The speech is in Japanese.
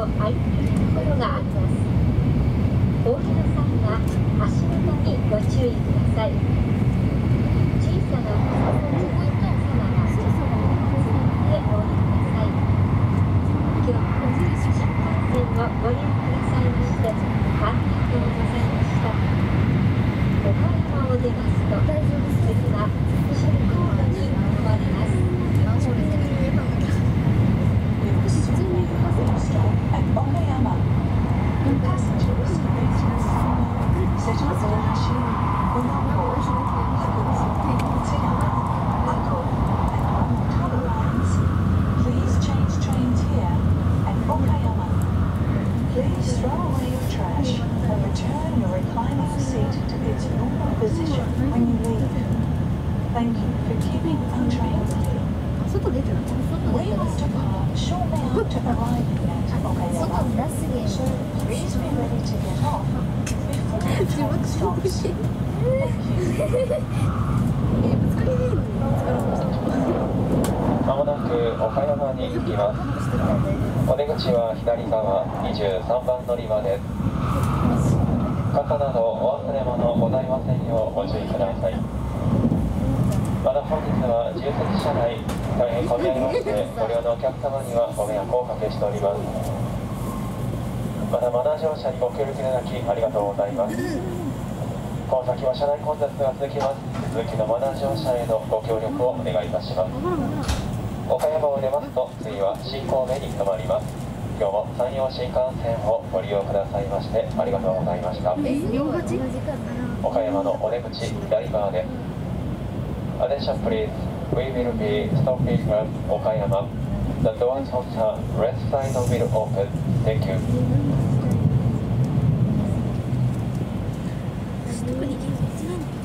空いているところがあります。お降りの際は足元にご注意ください。小さなお子様はお降りください。今日も新幹線をご利用くださいましてありがとうございました。岡山を出ますと次は新神戸に停まります。 Please throw away your trash and return your reclining seat to its normal position when you leave. Thank you for keeping Untrain clean. We will depart shortly after arriving at Okayama, so please be ready to get off before the train stops. Thank you. まもなく岡山に行きます。お出口は左側23番乗り場です。傘などお忘れ物ございませんようご注意ください。また本日は重積車内大変混み合いましてご利用のお客様にはご迷惑をおかけしております。またマナー乗車にご協力いただきありがとうございます。この先は車内混雑が続きます。続きのマナー乗車へのご協力をお願いいたします。岡山を出ますと次は新神戸に停まります。今日も山陽新幹線をご利用くださいましてありがとうございました。岡山のお出口左側です。Attention please, we will be stopping at 岡山. The doors on the left side will open. Thank you. 特に現在一番